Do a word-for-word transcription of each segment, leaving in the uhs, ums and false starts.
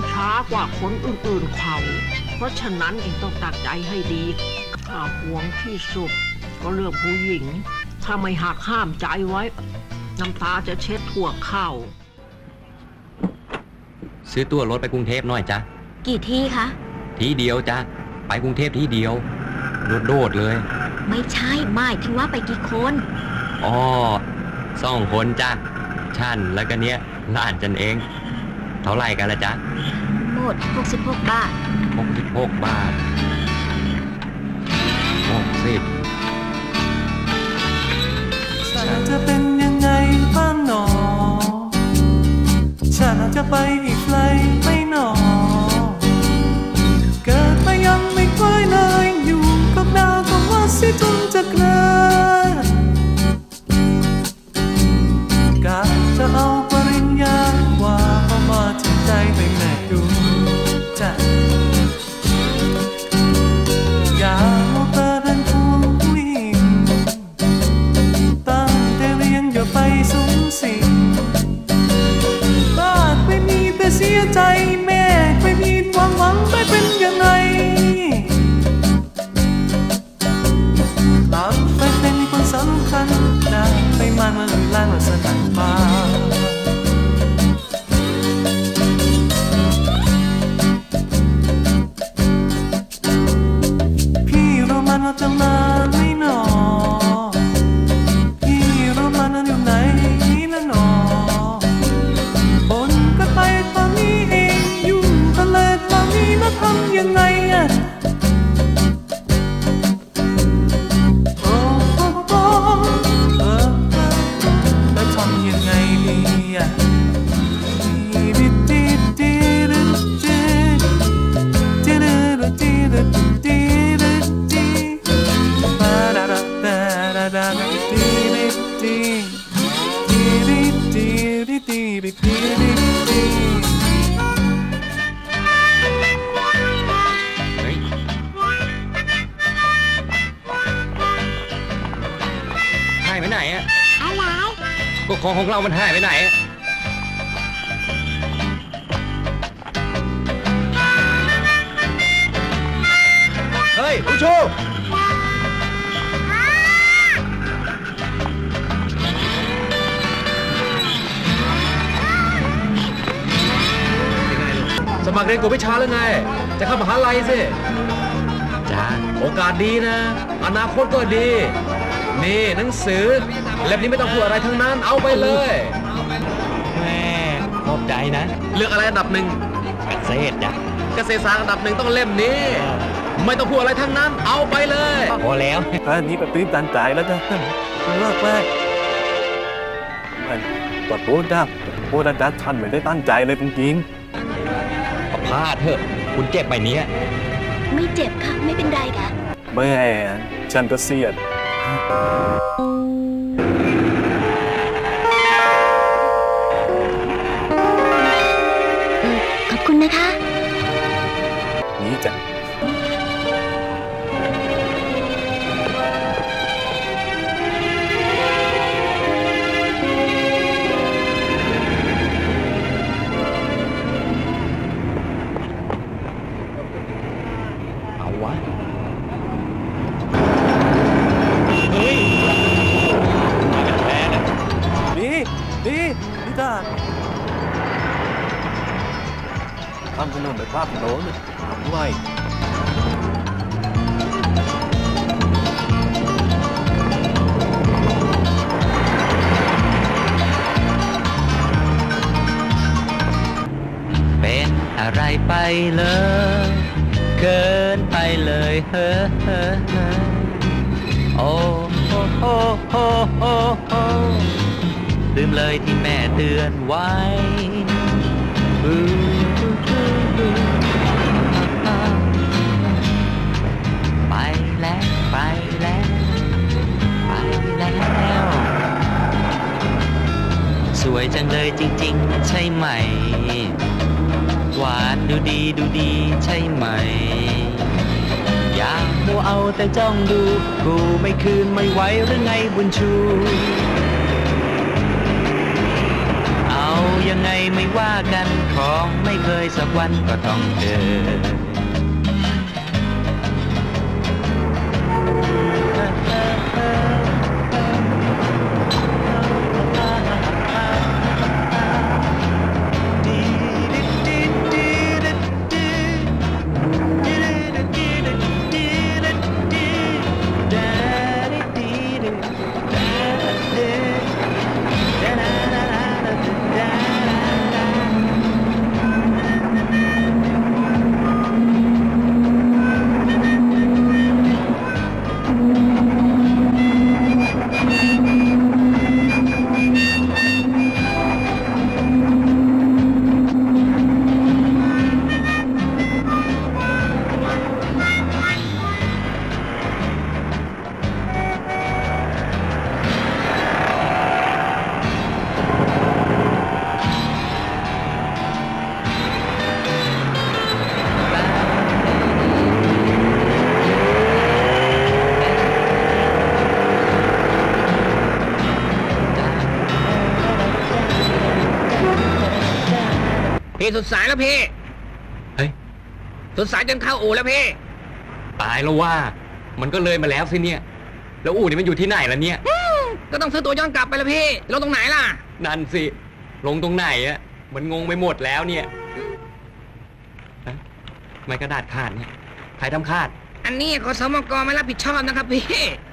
ช้ากว่าคนอื่นๆเขาเพราะฉะนั้นเองต้องตัดใจให้ดีถ้าห่วงที่สุดก็เรื่องผู้หญิงถ้าไม่หักห้ามใจไว้น้ำตาจะเช็ดทั่วเข่าซื้อตั๋วรถไปกรุงเทพหน่อยจ้ะกี่ที่คะทีเดียวจ้ะไปกรุงเทพทีเดียวโดดๆเลยไม่ใช่หมายถึงว่าไปกี่คนอ๋อสองคนจ้ะฉันแล้วก็เนี้ยหลานจันเองเท่าไหร่กันละจ๊ะหมดหกสิบหกบาทหกสิบหกบาทหกสิบฉันจะเป็นยังไงบ้างหนอฉันจะไปอีกไกลไหมหนอเกิดมายังไม่เคยเลยอยู่กับดาวก็ว่าสิจนจะเกลือกะจะเอาปริญญาว่าเอามาถึงใจให้แม่ดูจะอย่าเอาเธอเดินทวงวิ่งตั้งแต่เรียนอย่าไปสูงสิงบ้านไม่มีแต่เสียใจแม่ไม่มีความหวังไม่เป็นยังไงหลับไปเป็นคนสำคัญนะไปมันมาหรือล้างมาสนั่นมาพี่รู้มันว่าจะมาไม่หนอพี่รู้มันว่าอยู่ไหนนะหนอบนก็ไปตอนนี้เองอยู่ทะเลตอนนี้นะทำยังไงอะของของเรามันหายไปไหนเฮ้ยผู้ชูสมัครเรียนกวดวิชาหรือไงจะเข้ามหาลัยสิจ้าโอกาสดีนะอนาคตก็ดีนี่หนังสือเล่มนี้ไม่ต้องพูดอะไรทั้งนั้นเอาไปเลยแม่ขอบใจนะเลือกอะไรอันดับหนึ่งเกษตรจ้ะเกษตรศาสตร์อันดับหนึ่งต้องเล่มนี้ไม่ต้องพูดอะไรทั้งนั้นเอาไปเลยพอแล้วอันนี้แบบตื้นตันใจแล้วจ้ะเลิกไปมันปวดโบ้ด้าโบ้ด้าท่านไม่ได้ตั้งใจเลยจริงๆพลาดเถอะคุณเจ็บไปเนี้ยไม่เจ็บค่ะไม่เป็นไรค่ะแม่ฉันก็เสียดขอบคุณนะคะนี่จ้ะเอาวะทำถนนแบบภาพโน้นทำไว้เป็นอะไรไปเลยเกินไปเลยเฮ้อเฮ้อเฮ้อโอ้โอ้โอ้โอ้โอ้โอ้ลืมเลยที่แม่เตือนไว้ไปแล้วไปแล้วไปแล้วสวยจังเลยจริงๆใช่ไหมหวานดูดีดูดีใช่ไหมอย่ามัวเอาแต่จ้องดูกูไม่คืนไม่ไหวหรือไงบุญชูเอายังไงไม่ว่ากันขของไม่เคยสักวันก็ต้องเจอพี่สุดสายแล้วพี่เฮ้ยสุดสายจนเข้าอู่แล้วพี่ตายแล้วว่ามันก็เลยมาแล้วสิเนี่ยแล้วอู่นี่มันอยู่ที่ไหนล่ะเนี่ยก็ต้องซื้อตัวย้อนกลับไปแล้วพี่ลงตรงไหนล่ะนั่นสิลงตรงไหนอะมันงงไปหมดแล้วเนี่ยไม้กระดาษขาดเนี่ยใครทำขาดอันนี้ขอสมกไม่รับผิดชอบนะครับพี่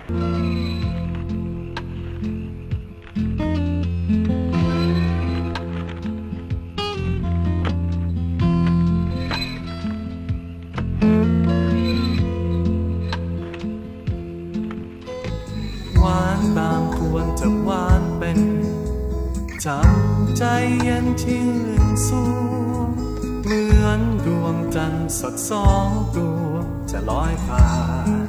จะหวานเป็นจำใจเย็นที่ลื่นสูงเหมือนดวงจันทร์สดสองดวงจะลอยผ่าน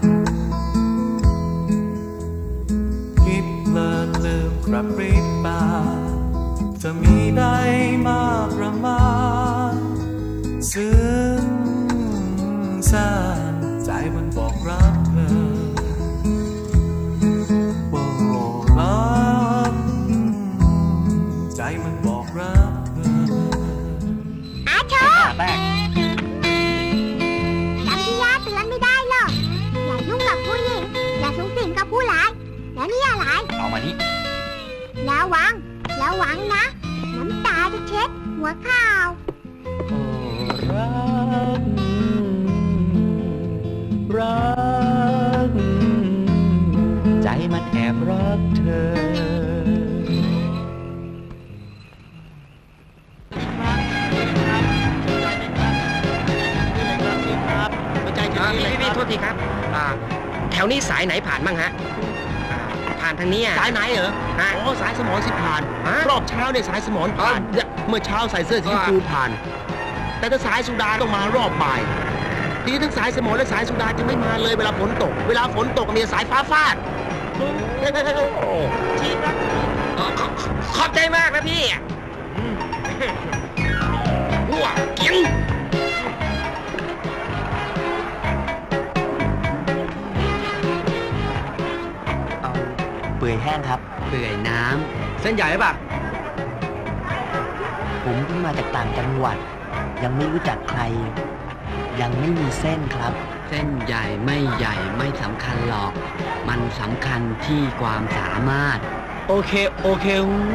คิดเลินลืมกระพริบตาจะมีได้มาประมาณซึ้งแสนใจมันบอกรักเธอใจมันบอกรักเธออาชอจำที่ย่าเตือนไม่ได้หรอกอย่ายุ่งกับผู้หญิงอย่าสูงสิงกับผู้ร้ายแล้วนี่อะไรเอามานี่ระวังระวังนะน้ำตาจะเช็ดหัวข่าวรักรักใจมันแอบรักเธอพี่โทษทีครับแถวนี้สายไหนผ่านบ้างฮะผ่านทางนี้สายไหนเหรอโอ้สายสมรสิผ่านรอบเช้าเนี่ยสายสมรผ่านเมื่อเช้าใส่เสื้อสีฟูผ่านแต่ถ้าสายสุดาต้องมารอบบ่ายทีนี้ทั้งสายสมรและสายสุดาจึงไม่มาเลยเวลาฝนตกเวลาฝนตกมีสายฟ้าฟาดชีครับขอบใจมากนะพี่หัวเกียงเปื่อยแห้งครับเปื่อยน้ำเส้นใหญ่หรือเปล่าผมเพิ่งมาจากต่างจังหวัดยังไม่รู้จักใครยังไม่มีเส้นครับเส้นใหญ่ไม่ใหญ่ไม่สำคัญหรอกมันสำคัญที่ความสามารถโอเคโอเค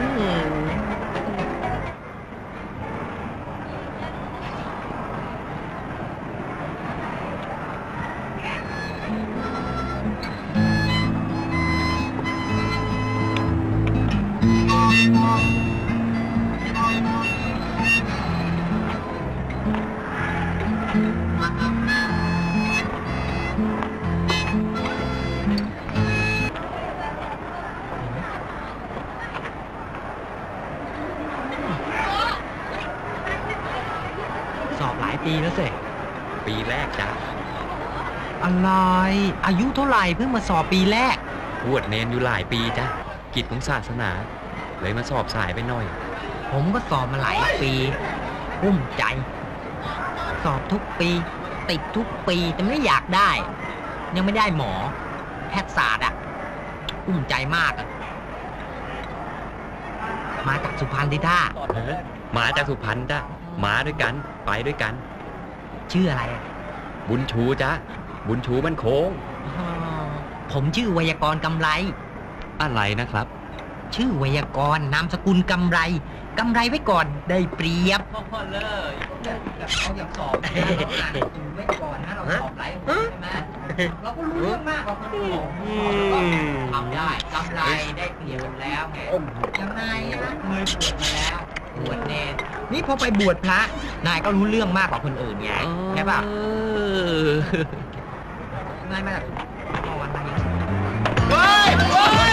สอบหลายปีแล้วสิปีแรกจ้ะอะไรอายุเท่าไหร่เพิ่งมาสอบปีแรกบวชเนนอยู่หลายปีจ้ะกิจของศาสนาเลยมาสอบสายไปหน่อยผมก็สอบมาหลายปีอุ้มใจสอบทุกปีติดทุกปีแต่ไม่อยากได้ยังไม่ได้หมอแพทยศาสตร์อ่ะอุ้มใจมากอ่ะมาจากสุพรรณดิท่ามาจากสุพรรณจ้ะมาด้วยกันไปด้วยกันชื่ออะไรบุญชูจ้ะบุญชูมันโค้งผมชื่อไวยากรณ์กำไรอะไรนะครับชื่อไวยากรณ์นามสกุลกำไรกำไรไว้ก่อนได้เปรียบพ่อเลยเขาอยากสอบนะเราอ่านไว้ก่อนนะเราสอบหลายคนใช่ไหมเราก็รู้เรื่องมากกว่าคนอื่นทำได้กำไรได้เปรียบแล้วไงยังไงนะเคยบวชมาแล้วบวชเนรนี่พอไปบวชพระนายก็รู้เรื่องมากกว่าคนอื่นไงใช่ป่ะนายมาจากพ่อวันไหนเฮ้ยเฮ้ย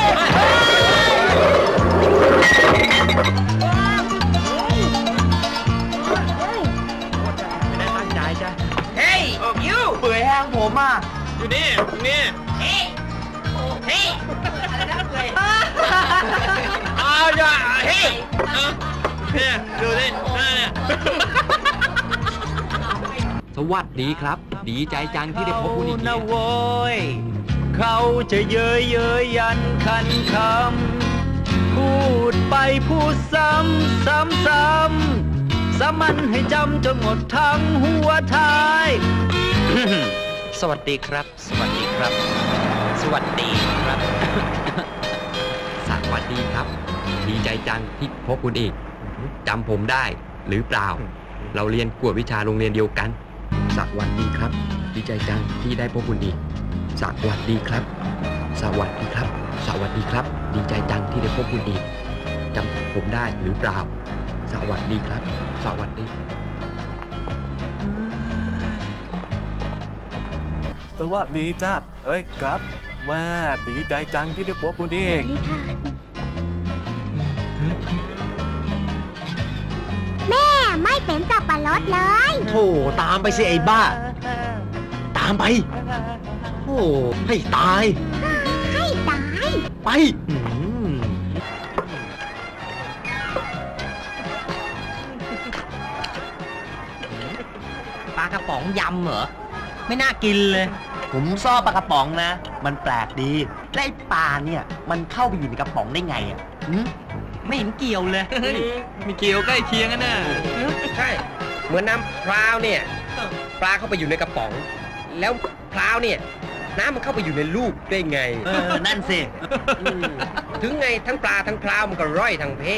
ไม่ได้ตั้งใจจ้ะเฮ้ยยูเปื่อยแห้งผมอ่ะอยู่นี่อยู่นี่เฮ้ยเฮ้ยอะไรนะเปื่อยอ้าวอย่าเฮ้ยเนี่ยดูสิเนี่ยสวัสดีครับดีใจจังที่ได้พบคุณอีกทีนะโว้ยเขาจะเย้ยเย้ยยันคันคำพูดไปพูดซ้ำซ้ำซ้ำซ้ำมันให้จำจนหมดทั้งหัวท้าย สวัสดีครับ สวัสดีครับ สวัสดีครับสวัสดีครับ ดีใจจังที่พบคุณอีกจำผมได้หรือเปล่า เราเรียนกวดวิชาโรงเรียนเดียวกันสวัสดีครับดีใจจังที่ได้พบคุณอีกสวัสดีครับสวัสดีครับสวัสดีครับดีใจจังที่ได้พบคุณอีกจำผมได้หรือเปล่าสวัสดีครับสวัสดีสวัสดีจ้าเอ้ยครับว่าดีใจจังที่ได้พบคุณเองนี่ค่ะแม่ไม่เป็นสับปะรดเลยโธ่ตามไปสิไอ้บ้าตามไปโอ้ให้ตายให้ตายไปปลากระป๋องยำเหรอไม่น่ากินเลยผมชอบปลากระป๋องนะมันแปลกดีและไอ้ปลาเนี่ยมันเข้าไปอยู่ในกระป๋องได้ไงอ่ะไม่เห็นเกี่ยวเลยมีเกี่ยวใกล้เคียงกันนะใช่เหมือนน้ำพร้าวเนี่ยปลาเข้าไปอยู่ในกระป๋องแล้วพร้าวเนี่ยน้ำมันเข้าไปอยู่ในลูกได้ไงเออนั่นสิถึงไงทั้งปลาทั้งพร้าวมันก็ร่อยทั้งเพ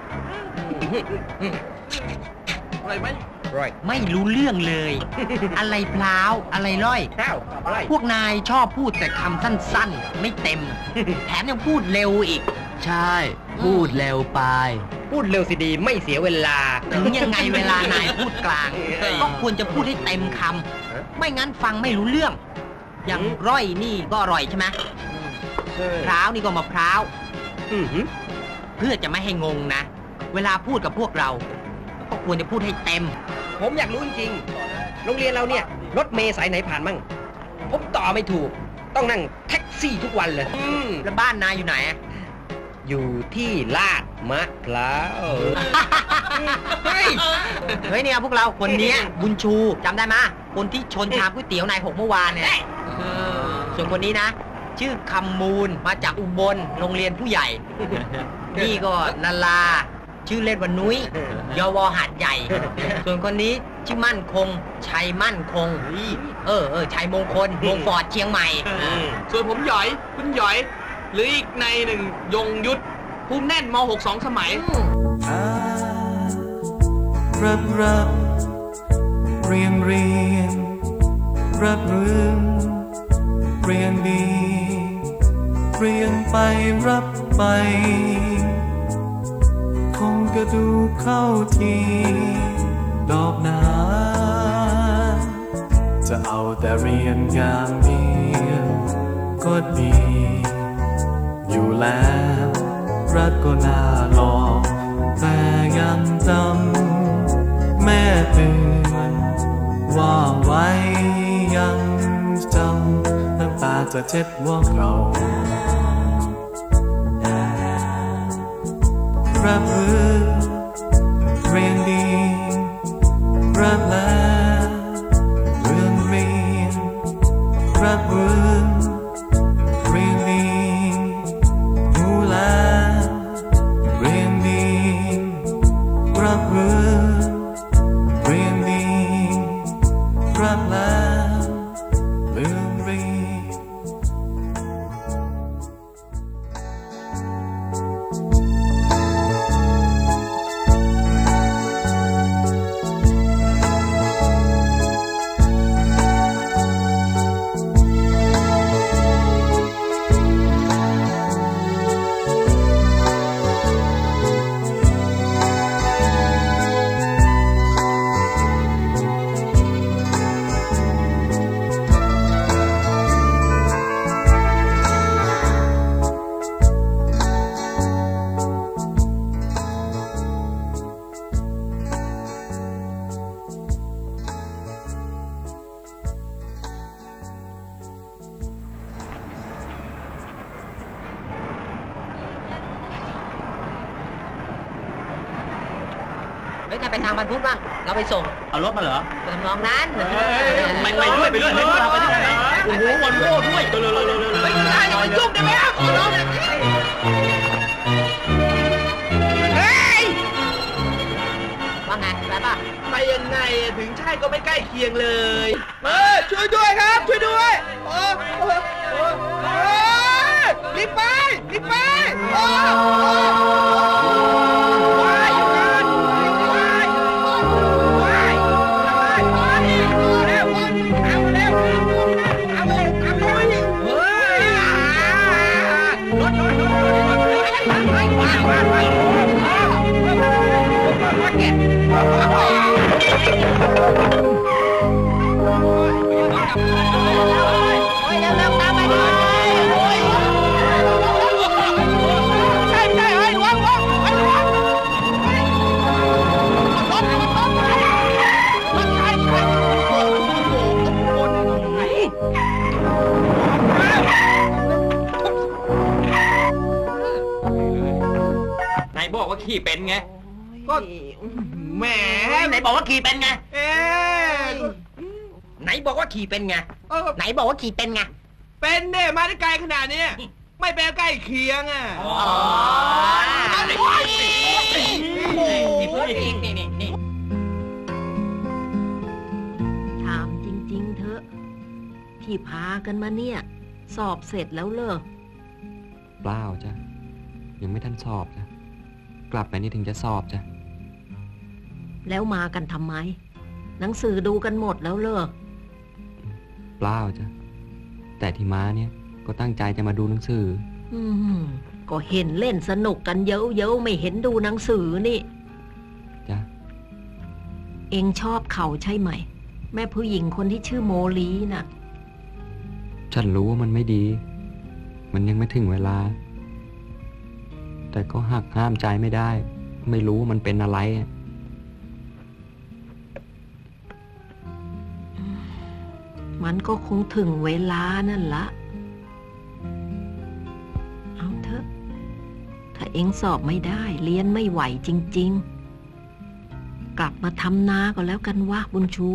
ร่อยไหมร่อยไม่รู้เรื่องเลย อะไรพร้าวอะไรร่อยพร้าวพวกนายชอบพูดแต่คำสั้นๆไม่เต็มแถมยังพูดเร็วอีกใช่พูดเร็วไปพูดเร็วสิดีไม่เสียเวลาถึงยังไงเวลานายพูดกลางก็ควรจะพูดให้เต็มคำไม่งั้นฟังไม่รู้เรื่องอย่างร่อยนี่ก็อร่อยใช่ไหมพร้าวนี่ก็มะพร้าวเพื่อจะไม่ให้งงนะเวลาพูดกับพวกเราก็ควรจะพูดให้เต็มผมอยากรู้จริงๆโรงเรียนเราเนี่ยรถเมล์สายไหนผ่านมั่งผมต่อไม่ถูกต้องนั่งแท็กซี่ทุกวันเลยแล้วบ้านนายอยู่ไหนอยู่ที่ลาดมะพร้าวเฮ้ยเฮ้ยเนี่ยพวกเราคนนี้บุญชูจำได้ไหมคนที่ชนชามก๋วยเตี๋ยวนายหกเมื่อวานเนี่ยส่วนคนนี้นะชื่อคำมูลมาจากอุบลโรงเรียนผู้ใหญ่นี่ก็นาลาชื่อเล่นว่านุ้ยยวหาดใหญ่ส่วนคนนี้ชื่อมั่นคงชัยมั่นคงเออเออชัยมงคลวงฟอร์ดเชียงใหม่ส่วนผมหยอยคุณหยอยหรืออีกในหนึ่งยงยุทธภูมิแน่นมหกสองสมัยรับรับเรียงเรียงรับรื่นเรียงดีเรียงไปรับไปคงก็ดูเข้าทีดอกนาจะเอาแต่เรียนอย่างเดียวก็ดีอยู่แล้วรักก็น่าลองแต่ยังจำแม่เตือนว่าไว้ยังจำน้ำตาจะเช็ดหัวเรารับรู้เรียนดีรับแล้วเรื่องเรียนรับรู้เรียนดีรู้แล้วเรียนดีรับรู้ไปทางบรรพุตบ้างเราไปส่งเอารถมาเหรอไปทำนองนั้นไปไปด้วยไปด้วยเราไปที่ไหนโอ้โหวันโว้ด้วยไม่ได้อย่าไปยุ่งได้ไหมครับเฮ้ยว่าไงไปป่ะไปยังไงถึงใช่ก็ไม่ใกล้เคียงเลยเออช่วยด้วยครับช่วยด้วยโอ้โหรีบไปรีบไปโอ้ว้ายอยู่กันว้ายว้ายว้ายเร็วเอาเร็วเอาเร็วเอาเร็วเฮ้ยรถรถรถรถว้ายว้ายว้ายว้ายมาเก็บเร็วเร็วตามไปเลยใช่ใช่เฮ้ยว้าวว้าวว้าวรถรถรถรถใช่ใช่โอ้โหคนไหนไหนบอกว่าขี่เป็นไงก็แหมไหนบอกว่าขี่เป็นไงเอ๊ะไหนบอกว่าขี่เป็นไงไหนบอกว่าขี่เป็นไงเป็นเนี่ยมาได้ไกลขนาดนี้ไม่เป็นใกล้เคียงอ่ะอ๋อถามจริงๆเถอะที่พากันมาเนี่ยสอบเสร็จแล้วเหรอเปล่าจ้ะยังไม่ทันสอบจ้ะกลับไปนี่ถึงจะสอบจ้ะแล้วมากันทำไมหนังสือดูกันหมดแล้วเหรอเปล่าจ้ะแต่ที่มาเนี่ยก็ตั้งใจจะมาดูหนังสืออืมก็เห็นเล่นสนุกกันเยอะๆไม่เห็นดูหนังสือนี่จ้ะเอ็งชอบเขาใช่ไหมแม่ผู้หญิงคนที่ชื่อโมลีน่ะฉันรู้ว่ามันไม่ดีมันยังไม่ถึงเวลาแต่ก็หักห้ามใจไม่ได้ไม่รู้ว่ามันเป็นอะไรมันก็คงถึงเวลานั่นละเอาเถอะถ้าเอ็งสอบไม่ได้เรียนไม่ไหวจริงๆกลับมาทำนาก็แล้วกันวะบุญชู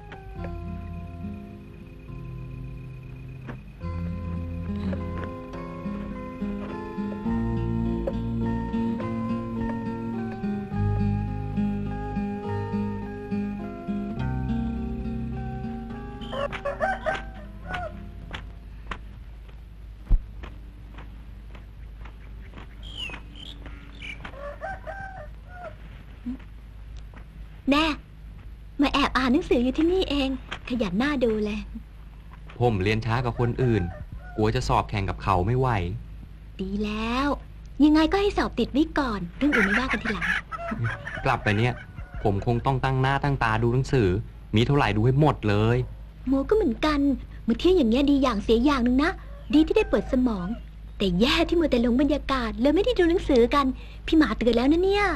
แน่มาแอบอ่านหนังสืออยู่ที่นี่เองขยันหน้าดูเลยผมเรียนช้ากับคนอื่นกลัวจะสอบแข่งกับเขาไม่ไหวดีแล้วยังไงก็ให้สอบติดไว้ก่อนเรื่องอื่นไม่ว่ากันทีหลังกลับไปเนี่ยผมคงต้องตั้งหน้าตั้งตาดูหนังสือมีเท่าไหร่ดูให้หมดเลยโมก็เหมือนกันมื้อเที่ยงอย่างเงี้ยดีอย่างเสียอย่างนึงนะดีที่ได้เปิดสมองแต่แย่ที่มัวแต่หลงบรรยากาศเลยไม่ได้ดูหนังสือกันพี่หมาเตือนแล้วนะเนี่ย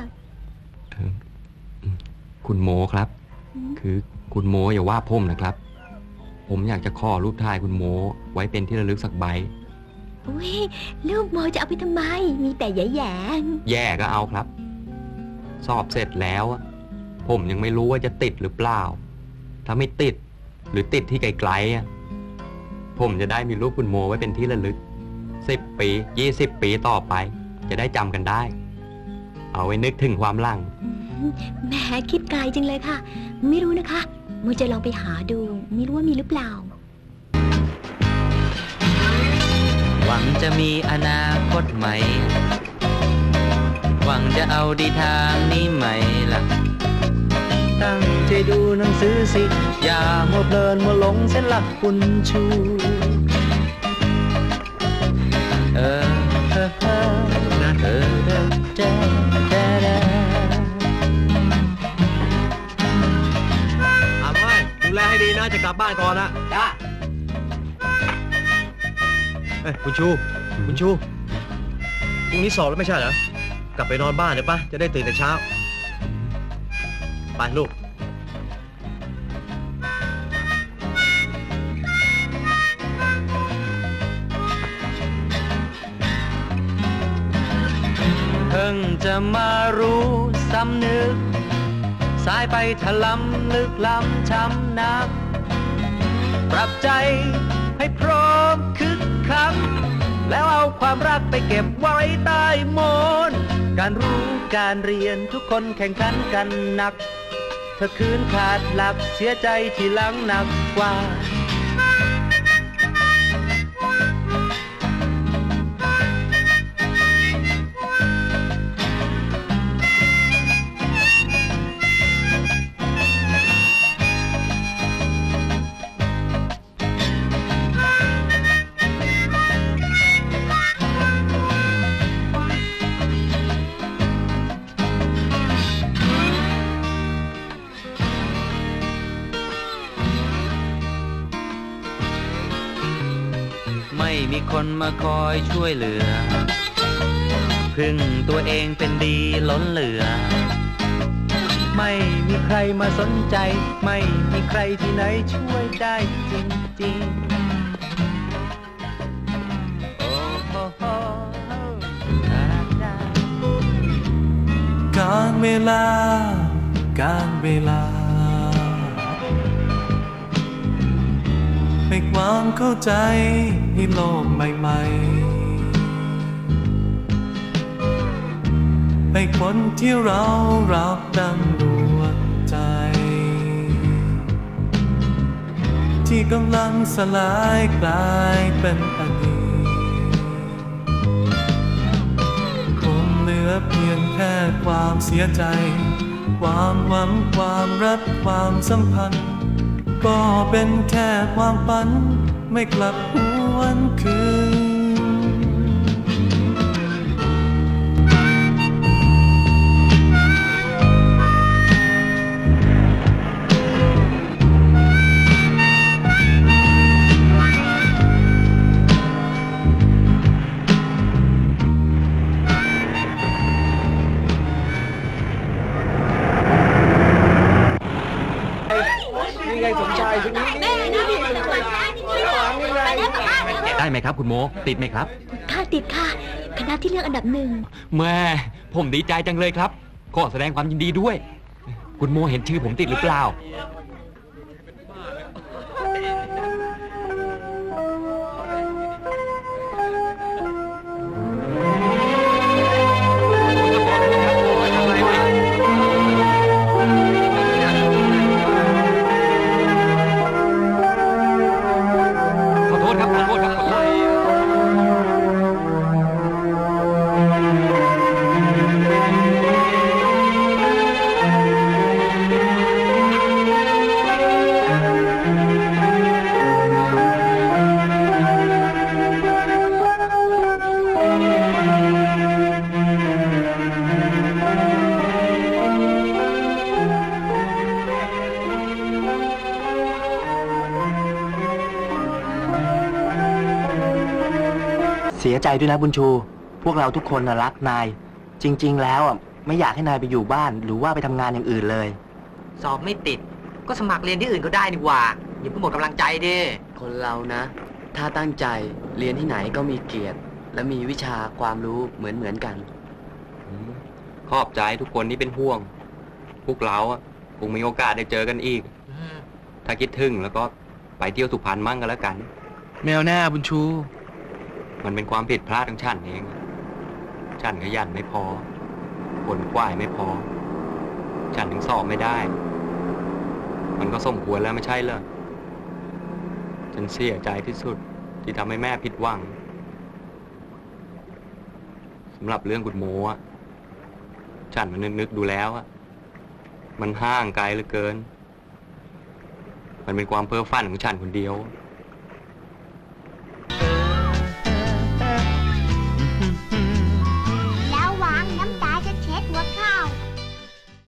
คุณโมครับคือคุณโมอย่าว่าผมนะครับผมอยากจะขอรูปถ่ายคุณโมไว้เป็นที่ระลึกสักใบอุ้ยรูปโมจะเอาไปทำไมมีแต่แย่แย่แย่ก็เอาครับสอบเสร็จแล้วผมยังไม่รู้ว่าจะติดหรือเปล่าถ้าไม่ติดหรือติดที่ไกลๆผมจะได้มีรูปคุณโมไว้เป็นที่ระลึกสิบปียี่สิบปีต่อไปจะได้จำกันได้เอาไว้นึกถึงความหลังแหมคิดไกลจังเลยค่ะไม่รู้นะคะโมจะลองไปหาดูไม่รู้ว่ามีหรือเปล่าหวังจะมีอนาคตใหม่หวังจะเอาดีทางนี้ไหมล่ะตั้งใจดูหนังสือสิอย่ามัวเพลินมัวหลงเส้นหลักคุณชูเออเออเออนะเออเด้อเด้อเด้อเด้ออาไม่ดูแลให้ดีนะจะกลับบ้านก่อนนะจ้าเอ้ยคุณชูคุณชูพรุ่งนี้สอบแล้วไม่ใช่เหรอกลับไปนอนบ้านเดี๋ยวป่ะจะได้ตื่นแต่เช้าไปลูกเพิ่งจะมารู้สำนึกสายไปถลำลึกล้ำช้ำนักปรับใจให้พร้อมคึกคักแล้วเอาความรักไปเก็บไว้ใต้หมอนการรู้การเรียนทุกคนแข่งขันกันหนักเธอคืนขาดหลักเสียใจทีหลังหนักกว่าไม่มีคนมาคอยช่วยเหลือพึ่งตัวเองเป็นดีล้นเหลือไม่มีใครมาสนใจไม่มีใครที่ไหนช่วยได้จริงๆโอ้โหโหการเวลาการเวลาให้ความเข้าใจให้โลกใหม่ๆให้คนที่เรารักดังดวงใจที่กำลังสลายกลายเป็นอดีตคงเหลือเพียงแค่ความเสียใจความหวังความรักความสัมพันธ์ก็เป็นแค่ความฝันไม่กลับหวนคืได้ไหมครับคุณโมติดไหมครับค่ะติดค่ะคณะที่เลือกอันดับหนึ่งแม่ผมดีใจจังเลยครับขอแสดงความยินดีด้วยคุณโมเห็นชื่อผมติดหรือเปล่าเสียใจด้วยนะบุญชูพวกเราทุกคนน่ะรักนายจริงๆแล้วอ่ะไม่อยากให้นายไปอยู่บ้านหรือว่าไปทำงานอย่างอื่นเลยสอบไม่ติดก็สมัครเรียนที่อื่นก็ได้ดีกว่าอย่าเพิ่งหมดกำลังใจดิคนเรานะถ้าตั้งใจเรียนที่ไหนก็มีเกียรติและมีวิชาความรู้เหมือนเหมือนกันขอบใจทุกคนที่เป็นห่วงพวกเราอ่ะคงมีโอกาสได้เจอกันอีกถ้าคิดถึงแล้วก็ไปเที่ยวสุพรรณมั่งกันแล้วกันแมวหน้าบุญชูมันเป็นความผิดพลาดของฉันเองฉันขยันไม่พอผลกว้ายไม่พอฉันถึงสอบไม่ได้มันก็สมควรแล้วไม่ใช่เหรอฉันเสียใจที่สุดที่ทำให้แม่ผิดหวังสำหรับเรื่องกุดโมอ่ะฉันมันนึกๆดูแล้วอ่ะมันห่างไกลเหลือเกินมันเป็นความเพ้อฝันของฉันคนเดียว